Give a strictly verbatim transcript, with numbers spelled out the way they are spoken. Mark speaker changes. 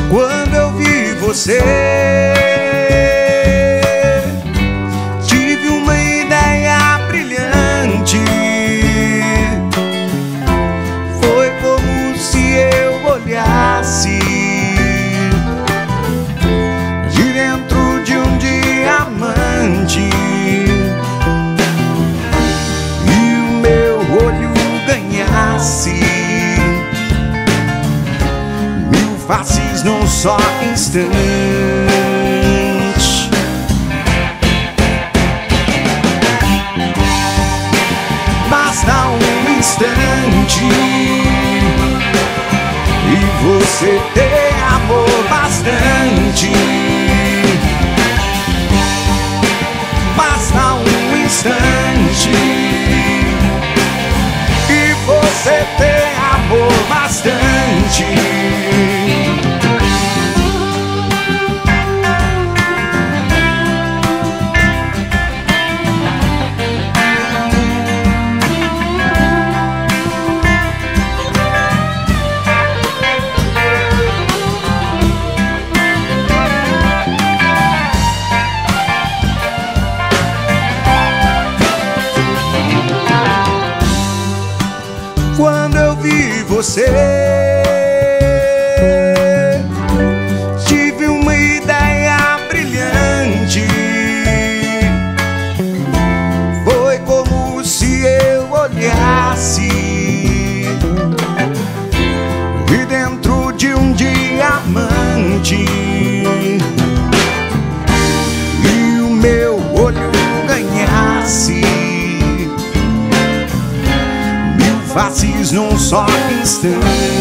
Speaker 1: Quando eu vi você, tive uma ideia brilhante. Foi como se eu olhasse de dentro de um diamante e o meu olho ganhasse mil faces num só instante. Basta um instante e você tem amor bastante. Basta um instante e você tem amor bastante. Quando eu vi você, tive uma ideia brilhante. Foi como se eu olhasse de dentro de um diamante e o meu olho ganhasse faces num só instante.